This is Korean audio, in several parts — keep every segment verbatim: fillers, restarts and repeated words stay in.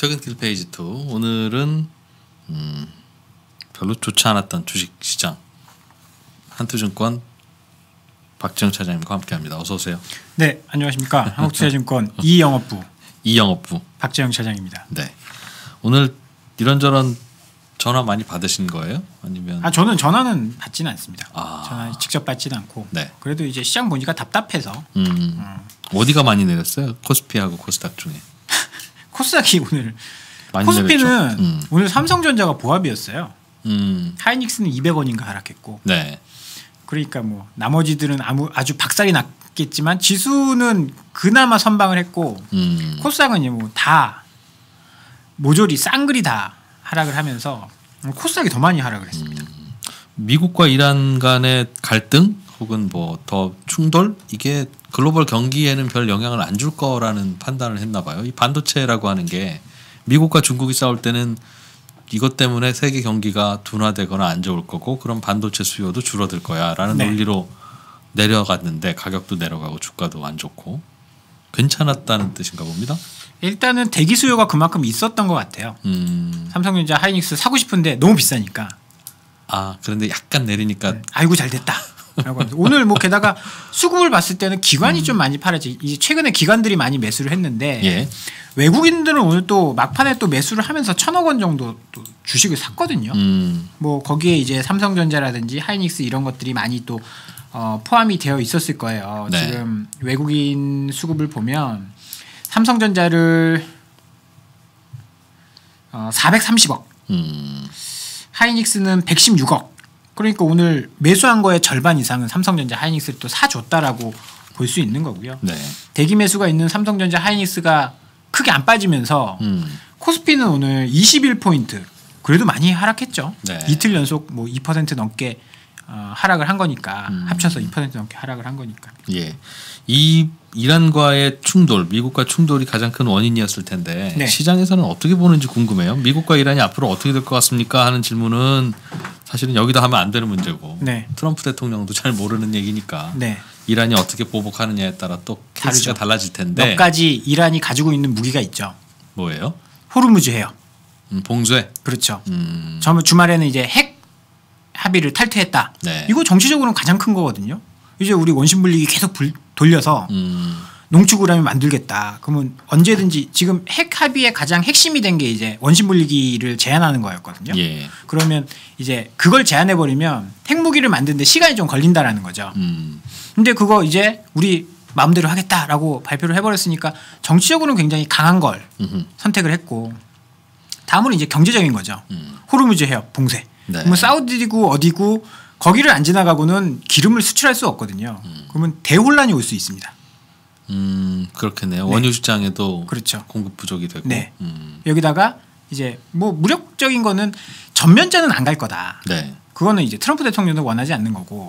퇴근길 페이지 투. 오늘은 음, 별로 좋지 않았던 주식시장 한투증권 박지영 차장님과 함께합니다. 어서 오세요. 네, 안녕하십니까. 한국투자증권 이영업부 이영업부 박지영 차장입니다. 네, 오늘 이런저런 전화 많이 받으신 거예요? 아니면 아 저는 전화는 받지는 않습니다. 아. 전화 직접 받지는 않고. 네. 그래도 이제 시장 보니까 답답해서. 음, 음. 어디가 많이 내렸어요? 코스피하고 코스닥 중에 코스닥이 오늘 많이 코스피는 음. 오늘 삼성전자가 보합이었어요. 음, 하이닉스는 이백 원인가 하락했고. 네. 그러니까 뭐 나머지들은 아무 아주 박살이 났겠지만 지수는 그나마 선방을 했고 음. 코스닥은 뭐 다 모조리 쌍글이 다 하락을 하면서 코스닥이 더 많이 하락을 했습니다. 음. 미국과 이란 간의 갈등 혹은 뭐 더 충돌 이게 글로벌 경기에는 별 영향을 안 줄 거라는 판단을 했나 봐요. 이 반도체라고 하는 게 미국과 중국이 싸울 때는 이것 때문에 세계 경기가 둔화되거나 안 좋을 거고 그럼 반도체 수요도 줄어들 거야라는 네. 논리로 내려갔는데 가격도 내려가고 주가도 안 좋고 괜찮았다는 뜻인가 봅니다. 일단은 대기 수요가 그만큼 있었던 것 같아요. 음. 삼성전자 하이닉스 사고 싶은데 너무 비싸니까. 아 그런데 약간 내리니까 네. 아이고 잘 됐다. 오늘 뭐 게다가 수급을 봤을 때는 기관이 음. 좀 많이 팔았지. 이제 최근에 기관들이 많이 매수를 했는데 예. 외국인들은 오늘 또 막판에 또 매수를 하면서 천억 원 정도 또 주식을 샀거든요. 음. 뭐 거기에 이제 삼성전자라든지 하이닉스 이런 것들이 많이 또 어, 포함이 되어 있었을 거예요. 네. 지금 외국인 수급을 보면 삼성전자를 어, 사백삼십억, 음. 하이닉스는 백십육억. 그러니까 오늘 매수한 거의 절반 이상은 삼성전자 하이닉스를 또 사줬다라고 볼 수 있는 거고요. 네. 대기 매수가 있는 삼성전자 하이닉스가 크게 안 빠지면서 음. 코스피는 오늘 이십일 포인트 그래도 많이 하락했죠. 네. 이틀 연속 뭐 이 퍼센트 넘게 어, 하락을 한 거니까 음. 합쳐서 이 퍼센트 넘게 하락을 한 거니까. 예. 이 이란과의 충돌, 미국과 충돌이 가장 큰 원인이었을 텐데 네. 시장에서는 어떻게 보는지 궁금해요. 미국과 이란이 앞으로 어떻게 될 것 같습니까? 하는 질문은 사실은 여기다 하면 안 되는 문제고 네. 트럼프 대통령도 잘 모르는 얘기니까 네. 이란이 어떻게 보복하느냐에 따라 또 케이스가 다르죠. 달라질 텐데 몇 가지 이란이 가지고 있는 무기가 있죠. 뭐예요? 호르무즈 해협. 음, 봉쇄. 그렇죠. 음. 저 주말에는 이제 핵 합의를 탈퇴했다. 네. 이거 정치적으로는 가장 큰 거거든요. 이제 우리 원심 분리기 계속 불, 돌려서 음. 농축 우라늄 만들겠다. 그러면 언제든지 지금 핵 합의의 가장 핵심이 된 게 이제 원심 분리기를 제한하는 거였거든요. 예. 그러면 이제 그걸 제한해 버리면 핵무기를 만드는데 시간이 좀 걸린다라는 거죠. 음. 근데 그거 이제 우리 마음대로 하겠다라고 발표를 해버렸으니까 정치적으로는 굉장히 강한 걸 음흠. 선택을 했고 다음으로 이제 경제적인 거죠. 음. 호르무즈 해협 봉쇄. 네. 뭐 사우디고 어디고 거기를 안 지나가고는 기름을 수출할 수 없거든요. 음. 그러면 대혼란이 올 수 있습니다. 음, 그렇겠네요. 네. 원유 시장에도 그렇죠. 공급 부족이 되고. 네. 음. 여기다가 이제 뭐 무력적인 거는 전면전은 안 갈 거다. 네. 그거는 이제 트럼프 대통령도 원하지 않는 거고.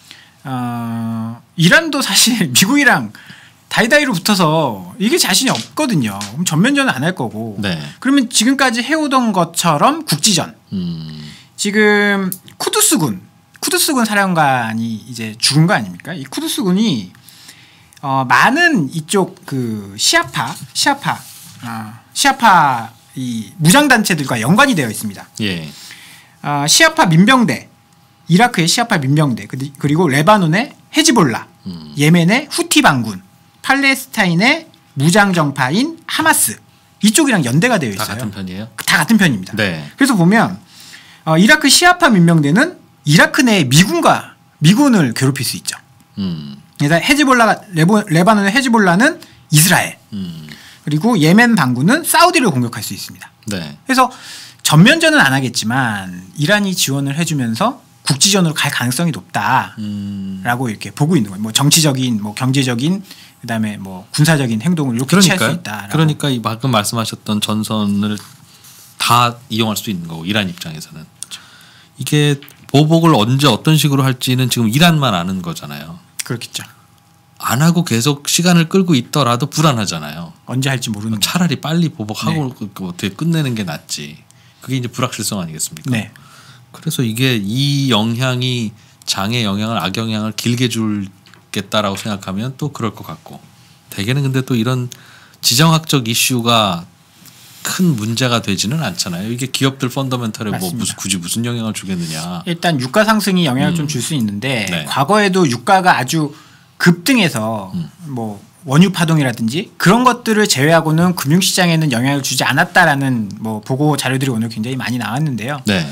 어, 이란도 사실 미국이랑 다이다이로 붙어서 이게 자신이 없거든요. 그럼 전면전은 안 할 거고. 네. 그러면 지금까지 해오던 것처럼 국지전. 음. 지금 쿠두스군, 쿠두스군 사령관이 이제 죽은 거 아닙니까? 이 쿠두스군이 어, 많은 이쪽 그 시아파, 시아파, 어, 시아파 이 무장 단체들과 연관이 되어 있습니다. 예. 어, 시아파 민병대, 이라크의 시아파 민병대, 그리고 레바논의 헤즈볼라, 음. 예멘의 후티 반군, 팔레스타인의 무장 정파인 하마스 이쪽이랑 연대가 되어 있어요. 다 같은 편이에요? 다 같은 편입니다. 네. 그래서 보면 어, 이라크 시아파 민병대는 이라크 내 미군과 미군을 괴롭힐 수 있죠. 음. 그래서 헤즈볼라 레보, 레바논의 헤즈볼라는 이스라엘 음. 그리고 예멘 반군은 사우디를 공격할 수 있습니다. 네. 그래서 전면전은 안 하겠지만 이란이 지원을 해주면서 국지전으로 갈 가능성이 높다라고 음. 이렇게 보고 있는 거예요. 뭐 정치적인, 뭐 경제적인, 그다음에 뭐 군사적인 행동을 이렇게 취할 수 있다. 그러니까 이 방금 말씀하셨던 전선을 다 이용할 수 있는 거고 이란 입장에서는 그렇죠. 이게 보복을 언제 어떤 식으로 할지는 지금 이란만 아는 거잖아요. 그렇겠죠. 안 하고 계속 시간을 끌고 있더라도 불안하잖아요. 언제 할지 모르는 차라리 빨리 보복하고 네. 그 어떻게 끝내는 게 낫지. 그게 이제 불확실성 아니겠습니까? 네. 그래서 이게 이 영향이 장의 영향을 악영향을 길게 줄겠다라고 생각하면 또 그럴 것 같고 대개는 근데 또 이런 지정학적 이슈가 큰 문제가 되지는 않잖아요. 이게 기업들 펀더멘털에 뭐 맞습니다. 무슨 굳이 무슨 영향을 주겠느냐. 일단 유가 상승이 영향을 음. 좀 줄 수 있는데 네. 과거에도 유가가 아주 급등해서 음. 뭐 원유 파동이라든지 그런 것들을 제외하고는 금융시장에는 영향을 주지 않았다라는 뭐 보고 자료들이 오늘 굉장히 많이 나왔는데요. 네.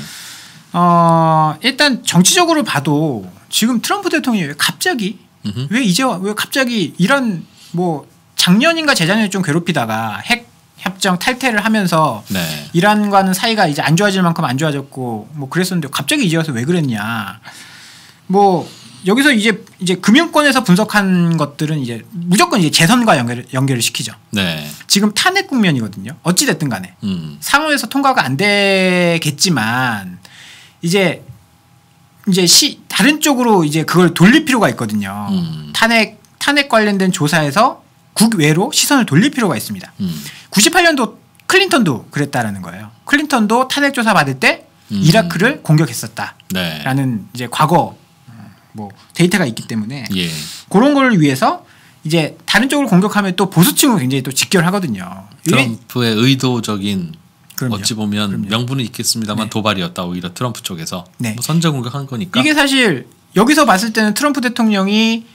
어, 일단 정치적으로 봐도 지금 트럼프 대통령이 왜 갑자기 음흠. 왜 이제 왜 갑자기 이런 뭐 작년인가 재작년에 좀 괴롭히다가 핵 협정 탈퇴를 하면서 네. 이란과는 사이가 이제 안 좋아질 만큼 안 좋아졌고 뭐 그랬었는데 갑자기 이제 와서 왜 그랬냐. 뭐 여기서 이제 이제 금융권에서 분석한 것들은 이제 무조건 이제 재선과 연결 연결을 시키죠. 네. 지금 탄핵 국면이거든요. 어찌 됐든 간에 음. 상원에서 통과가 안 되겠지만 이제 이제 시 다른 쪽으로 이제 그걸 돌릴 필요가 있거든요. 음. 탄핵 탄핵 관련된 조사에서 국외로 시선을 돌릴 필요가 있습니다. 음. 구십팔 년도 클린턴도 그랬다라는 거예요. 클린턴도 탄핵 조사 받을 때 음. 이라크를 공격했었다라는 네. 이제 과거 뭐 데이터가 있기 때문에 예. 그런 걸 위해서 이제 다른 쪽을 공격하면 또 보수층은 굉장히 또 직결하거든요. 트럼프의 의도적인 그럼요. 어찌 보면 그럼요. 명분은 있겠습니다만 네. 도발이었다 오히려 트럼프 쪽에서 네. 뭐 선제 공격한 거니까. 이게 사실 여기서 봤을 때는 트럼프 대통령이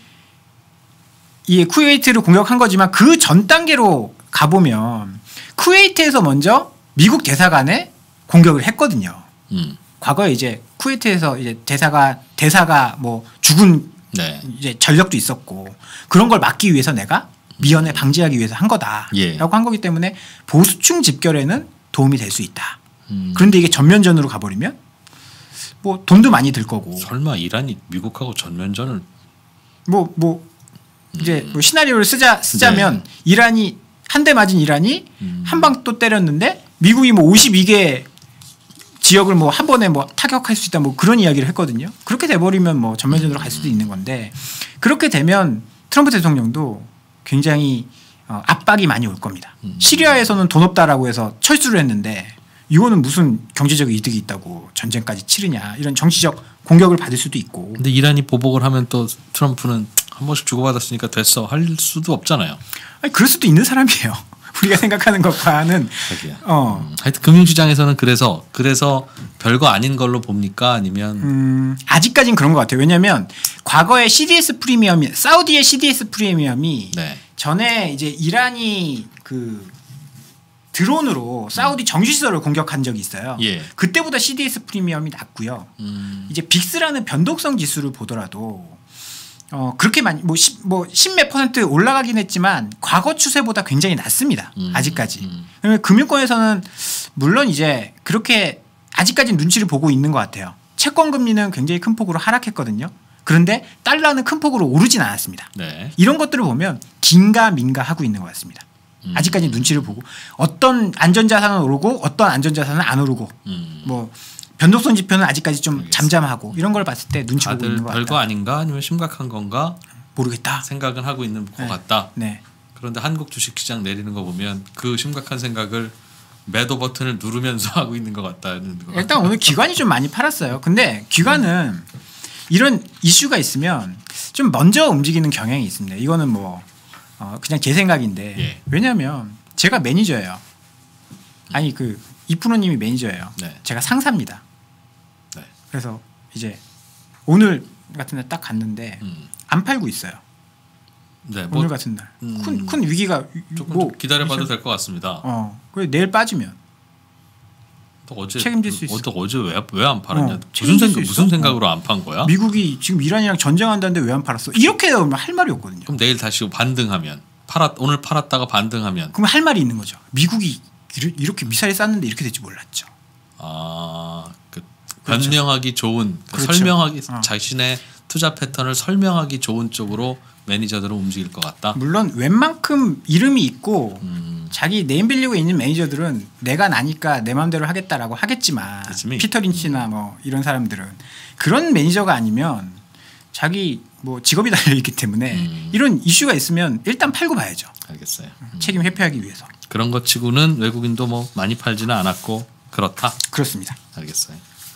이 쿠웨이트를 공격한 거지만 그 전 단계로 가보면 쿠웨이트에서 먼저 미국 대사관에 공격을 했거든요. 음. 과거에 이제 쿠웨이트에서 이제 대사가 대사가 뭐 죽은 네. 이제 전력도 있었고 그런 걸 막기 위해서 내가 미연에 방지하기 위해서 한 거다라고 예. 한 거기 때문에 보수층 집결에는 도움이 될 수 있다. 음. 그런데 이게 전면전으로 가버리면 뭐 돈도 많이 들 거고 설마 이란이 미국하고 전면전을 뭐 뭐 이제 음. 뭐 시나리오를 쓰자 쓰자면 네. 이란이 한 대 맞은 이란이 음. 한 방 또 때렸는데 미국이 뭐 오십이 개 지역을 뭐 한 번에 뭐 타격할 수 있다 뭐 그런 이야기를 했거든요. 그렇게 돼버리면 뭐 전면전으로 갈 수도 있는 건데 그렇게 되면 트럼프 대통령도 굉장히 어, 압박이 많이 올 겁니다. 음. 시리아에서는 돈 없다라고 해서 철수를 했는데 이거는 무슨 경제적 이득이 있다고 전쟁까지 치르냐 이런 정치적 공격을 받을 수도 있고. 근데 이란이 보복을 하면 또 트럼프는 한 번씩 주고받았으니까 됐어 할 수도 없잖아요. 아니, 그럴 수도 있는 사람이에요. 우리가 생각하는 것과는 자기야. 어. 음, 하여튼 금융시장에서는 그래서 그래서 별거 아닌 걸로 봅니까 아니면 음, 아직까진 그런 것 같아요. 왜냐하면 과거에 씨디에스 프리미엄이 사우디의 씨디에스 프리미엄이 네. 전에 이제 이란이 그 드론으로 사우디 정시시설을 공격한 적이 있어요. 예. 그때보다 씨디에스 프리미엄이 낮고요. 음, 이제 빅스라는 변동성 지수를 보더라도 어 그렇게 많이 뭐뭐 십몇 퍼센트 올라가긴 했지만 과거 추세보다 굉장히 낮습니다. 음, 아직까지. 음. 그러면 금융권에서는 물론 이제 그렇게 아직까지 눈치를 보고 있는 것 같아요. 채권 금리는 굉장히 큰 폭으로 하락했거든요. 그런데 달러는 큰 폭으로 오르진 않았습니다. 네. 이런 것들을 보면 긴가 민가 하고 있는 것 같습니다. 음. 아직까지 눈치를 보고 어떤 안전자산은 오르고 어떤 안전자산은 안 오르고 음. 뭐 변동성 지표는 아직까지 좀 알겠습니다. 잠잠하고 이런 걸 봤을 때 눈치 보고 다들 있는 것 별거 같다. 아닌가 아니면 심각한 건가 모르겠다. 생각은 하고 있는 것 네. 같다. 네. 그런데 한국 주식시장 내리는 거 보면 그 심각한 생각을 매도 버튼을 누르면서 하고 있는 것 같다는 거. 일단 오늘 기관이 좀 많이 팔았어요. 근데 기관은 이런 이슈가 있으면 좀 먼저 움직이는 경향이 있습니다. 이거는 뭐 어 그냥 제 생각인데 예. 왜냐하면 제가 매니저예요. 아니 그 이프로님이 매니저예요. 네. 제가 상사입니다. 네. 그래서 이제 오늘 같은 날 딱 갔는데 음. 안 팔고 있어요. 네. 뭐 오늘 같은 날. 음. 큰, 큰 위기가 조금 뭐 좀 기다려봐도 있을- 될 것 같습니다. 어. 그래 내일 빠지면 또 어제 책임질 수 있어. 어, 어제 왜 왜 안 팔았냐? 어, 무슨 책임질 수 생각 있어? 무슨 생각으로 안 판 거야? 미국이 지금 이란이랑 전쟁한다는데 왜 안 팔았어? 이렇게 되면 할 말이 없거든요. 그럼 내일 다시 반등하면 팔았 오늘 팔았다가 반등하면 그럼 할 말이 있는 거죠. 미국이 이르- 이렇게 미사일 쐈는데 이렇게 될 줄 몰랐죠. 아, 그 그렇죠. 변명하기 좋은 그 그렇죠. 설명하기 어. 자신의 투자 패턴을 설명하기 좋은 쪽으로 매니저들은 움직일 것 같다. 물론 웬만큼 이름이 있고 음, 자기 네임밸류가 있는 매니저들은 내가 나니까 내 마음대로 하겠다라고 하겠지만 그치미. 피터 린치나 뭐 이런 사람들은 그런 매니저가 아니면 자기 뭐 직업이 달려있기 때문에 음. 이런 이슈가 있으면 일단 팔고 봐야죠. 알겠어요. 음. 책임 회피하기 위해서. 그런 것 치고는 외국인도 뭐 많이 팔지는 않았고 그렇다. 그렇습니다. 알겠어요.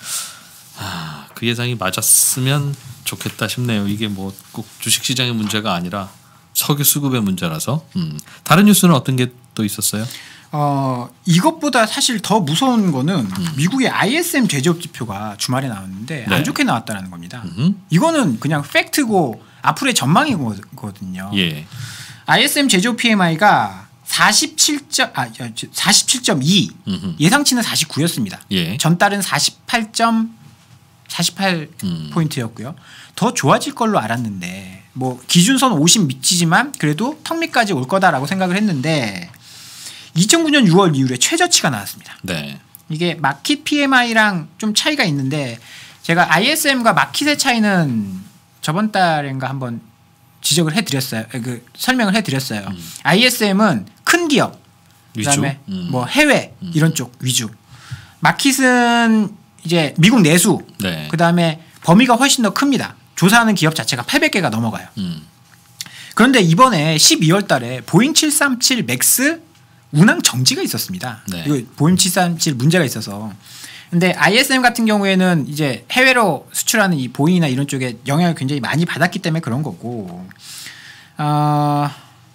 아, 그 예상이 맞았으면 좋겠다 싶네요. 이게 뭐 꼭 주식시장의 문제가 아니라 석유 수급의 문제라서. 음. 다른 뉴스는 어떤 게 또 있었어요? 어 이것보다 사실 더 무서운 거는 음. 미국의 아이에스엠 제조업 지표가 주말에 나왔는데 네. 안 좋게 나왔다는 겁니다. 음. 이거는 그냥 팩트고 앞으로의 전망이거든요. 예. 아이에스엠 제조업 피엠아이가 사십칠 점 아 사십칠 점 이 음흠. 예상치는 사십구였습니다. 예. 전달은 사십팔 점 사십팔 음. 포인트였고요. 더 좋아질 걸로 알았는데 뭐 기준선 오십 미치지만 그래도 턱 밑까지 올 거다라고 생각을 했는데 이천구 년 유월 이후에 최저치가 나왔습니다. 네. 이게 마킷 피엠아이랑 좀 차이가 있는데 제가 아이에스엠과 마킷의 차이는 저번 달인가 한번 지적을 해드렸어요. 그 설명을 해드렸어요. 음. 아이에스엠은 큰 기업, 위주? 그다음에 음. 뭐 해외 음. 이런 쪽 위주. 마킷은 이제 미국 내수, 네. 그다음에 범위가 훨씬 더 큽니다. 조사하는 기업 자체가 팔백 개가 넘어가요. 음. 그런데 이번에 십이월 달에 보잉 칠삼칠 맥스 운항 정지가 있었습니다. 네. 이거 보잉 칠삼칠 문제가 있어서. 근데 아이에스엠 같은 경우에는 이제 해외로 수출하는 이 보잉이나 이런 쪽에 영향을 굉장히 많이 받았기 때문에 그런 거고, 어,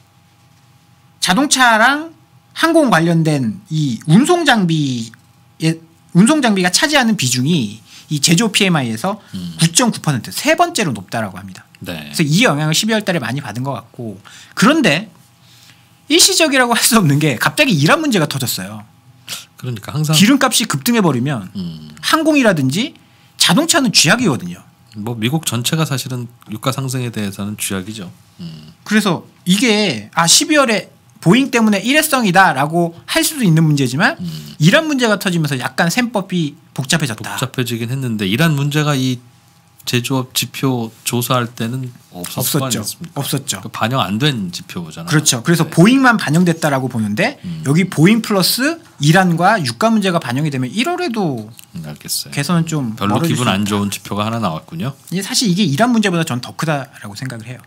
자동차랑 항공 관련된 이 운송 장비의 운송 장비가 차지하는 비중이 이 제조 피엠아이에서 음. 구 점 구 퍼센트 세 번째로 높다라고 합니다. 네. 그래서 이 영향을 십이월 달에 많이 받은 것 같고, 그런데 일시적이라고 할 수 없는 게 갑자기 이란 문제가 터졌어요. 그러니까 항상 기름값이 급등해 버리면 음. 항공이라든지 자동차는 쥐약이거든요. 뭐 미국 전체가 사실은 유가 상승에 대해서는 쥐약이죠. 음. 그래서 이게 아 십이월에 보잉 때문에 일회성이다라고 할 수도 있는 문제지만 음. 이란 문제가 터지면서 약간 셈법이 복잡해졌다. 복잡해지긴 했는데 이란 문제가 이 제조업 지표 조사할 때는 없었을 없었죠. 없었죠. 그러니까 반영 안 된 지표잖아요. 그렇죠. 그래서 네. 보잉만 반영됐다라고 보는데 음. 여기 보잉 플러스 이란과 유가 문제가 반영이 되면 일월에도 음, 알겠어요. 개선은 좀 별로 기분 안 좋은 지표가 하나 나왔군요. 사실 이게 이란 문제보다 전 더 크다라고 생각을 해요.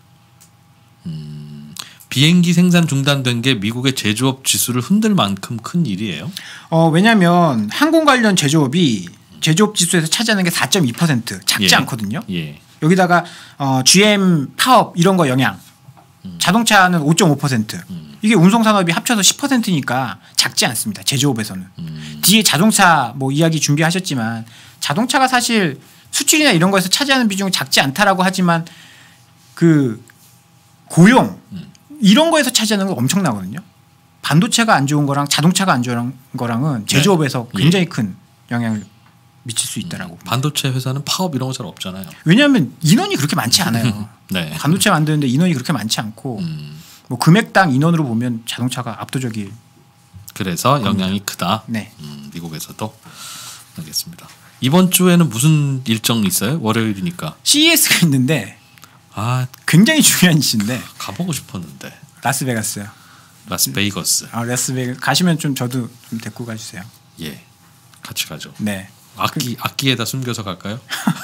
음, 비행기 생산 중단된 게 미국의 제조업 지수를 흔들 만큼 큰 일이에요. 어, 왜냐하면 항공 관련 제조업이 제조업 지수에서 차지하는 게 사 점 이 퍼센트 작지 예. 않거든요. 예. 여기다가 어, 지엠 파업 이런 거 영향 음. 자동차는 오 점 오 퍼센트 음. 이게 운송산업이 합쳐서 십 퍼센트니까 작지 않습니다. 제조업에서는. 음. 뒤에 자동차 뭐 이야기 준비하셨지만 자동차가 사실 수출이나 이런 거에서 차지하는 비중이 작지 않다라고 하지만 그 고용 음. 이런 거에서 차지하는 거 엄청나거든요. 반도체가 안 좋은 거랑 자동차가 안 좋은 거랑은 제조업에서 네. 굉장히 예. 큰 영향을 미칠 수 있다라고. 음, 반도체 회사는 파업 이런 거 잘 없잖아요. 왜냐하면 인원이 그렇게 많지 않아요. 네. 반도체 만드는데 인원이 그렇게 많지 않고 음. 뭐 금액당 인원으로 보면 자동차가 압도적일. 그래서 영향이 겁니다. 크다. 네. 음, 미국에서도. 알겠습니다. 이번 주에는 무슨 일정 있어요? 월요일이니까. 씨이에스가 있는데 아 굉장히 중요한 이슈인데 가보고 싶었는데. 라스베가스요. 라스베이거스. 아 라스베이거스 가시면 좀 저도 좀 데리고 가주세요. 예, 같이 가죠. 네. 악기 악기에다 숨겨서 갈까요?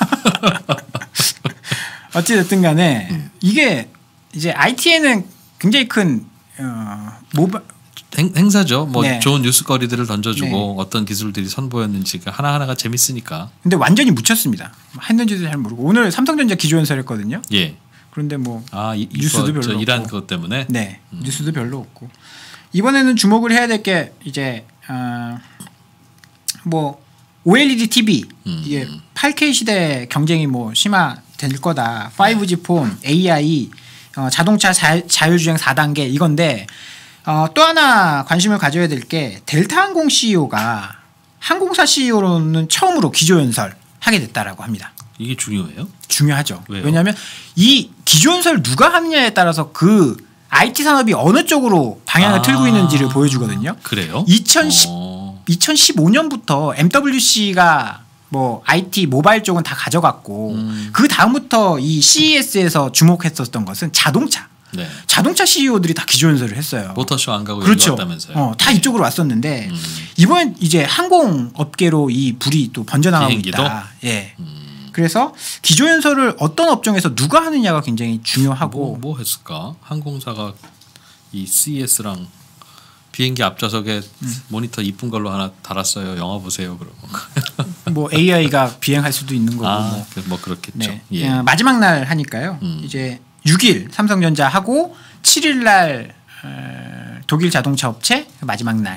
어찌 됐든 간에 음. 이게 이제 아이티에는 굉장히 큰 어, 모바 행, 행사죠. 뭐 네. 좋은 뉴스거리들을 던져주고 네. 어떤 기술들이 선보였는지가 하나 하나가 재밌으니까. 근데 완전히 묻혔습니다. 했는지도 잘 모르고 오늘 삼성전자 기조연설했거든요. 예. 그런데 뭐 아, 이, 뉴스도 별로 없고. 이란 그것 때문에. 네. 음. 뉴스도 별로 없고 이번에는 주목을 해야 될 게 이제 어, 뭐 오엘이디 티비 음. 이게 팔 케이 시대 경쟁이 뭐 심화될 거다. 파이브 지 폰, 에이아이, 어, 자동차 자, 자율주행 사 단계 이건데 어, 또 하나 관심을 가져야 될 게 델타항공 씨이오가 항공사 씨이오로는 처음으로 기조연설 하게 됐다라고 합니다. 이게 중요해요? 중요하죠. 왜요? 왜냐하면 이 기조연설 누가 하느냐에 따라서 그 아이티 산업이 어느 쪽으로 방향을 아, 틀고 있는지를 보여주거든요. 그래요? 이천십, 어. 이천십오 년부터 엠더블유씨가 뭐 아이티 모바일 쪽은 다 가져갔고 음. 그 다음부터 이 씨이에스에서 주목했었던 것은 자동차. 네. 자동차 씨이오들이 다 기조연설을 했어요. 모터쇼 안 가고 그렇죠. 왔다면서요. 어, 다 네. 이쪽으로 왔었는데 음. 이번 이제 항공 업계로 이 불이 또 번져나가고 비행기도? 있다. 예. 음. 그래서 기조연설을 어떤 업종에서 누가 하느냐가 굉장히 중요하고 뭐, 뭐 했을까? 항공사가 이 씨이에스랑 비행기 앞좌석에 음. 모니터 이쁜 걸로 하나 달았어요. 영화 보세요. 그러고 뭐 에이아이가 비행할 수도 있는 거고 아, 뭐. 그, 뭐 그렇겠죠. 네. 예. 마지막 날 하니까요. 음. 이제 육 일 삼성전자 하고 칠 일 날 독일 자동차 업체 마지막 날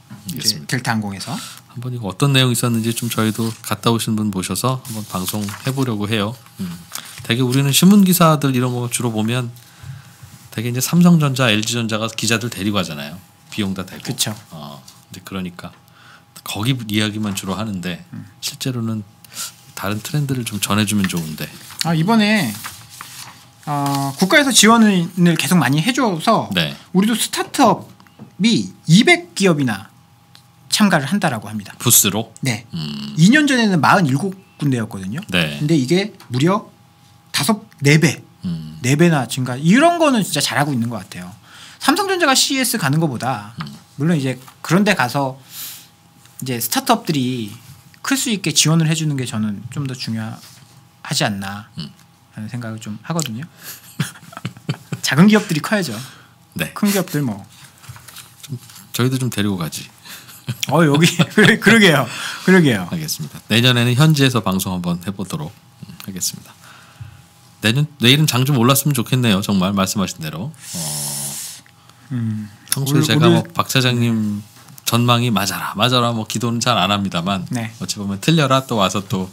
이제 알겠습니다. 델타 항공에서. 한번 이거 어떤 내용 있었는지 좀 저희도 갔다 오신 분 모셔서 한번 방송 해보려고 해요. 음. 되게 우리는 신문 기사들 이런 거 주로 보면 되게 이제 삼성전자, 엘지전자가 기자들 데리고 가잖아요. 비용 다 대고. 그렇죠. 어, 이제 그러니까 거기 이야기만 주로 하는데 음. 실제로는 다른 트렌드를 좀 전해주면 좋은데. 아 이번에 어, 국가에서 지원을 계속 많이 해줘서 네. 우리도 스타트업이 이백 기업이나 참가를 한다라고 합니다. 부스로. 네. 음. 이 년 전에는 사십칠 군데였거든요. 네. 근데 이게 무려 다섯 네 배, 음. 네 배나 증가. 이런 거는 진짜 잘하고 있는 것 같아요. 삼성전자가 씨이에스 가는 것보다 음. 물론 이제 그런데 가서 이제 스타트업들이 클 수 있게 지원을 해주는 게 저는 좀 더 중요하지 않나 음. 하는 생각을 좀 하거든요. 작은 기업들이 커야죠. 네. 큰 기업들 뭐. 저희도 좀 데리고 가지. 어 여기 그래 그러게요. 그러게요. 알겠습니다. 내년에는 현지에서 방송 한번 해보도록 하겠습니다. 내년 내일은 장 좀 올랐으면 좋겠네요. 정말 말씀하신 대로. 어, 음. 평소에 오늘, 제가 오늘, 뭐 박 차장님 전망이 맞아라 맞아라 뭐 기도는 잘 안 합니다만 네. 어찌 보면 틀려라 또 와서 또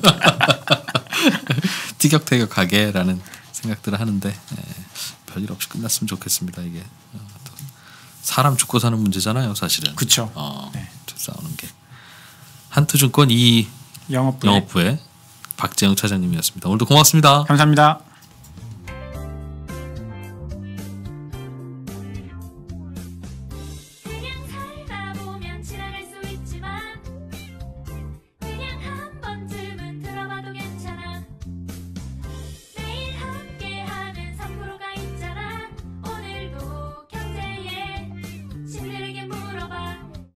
티격태격하게라는 생각들을 하는데 예, 별일 없이 끝났으면 좋겠습니다. 이게 어, 또 사람 죽고 사는 문제잖아요, 사실은. 그쵸. 어, 네. 싸우는 게. 한투증권 이 영업부에. 영업부의 박재영 차장님이었습니다. 오늘도 고맙습니다. 감사합니다.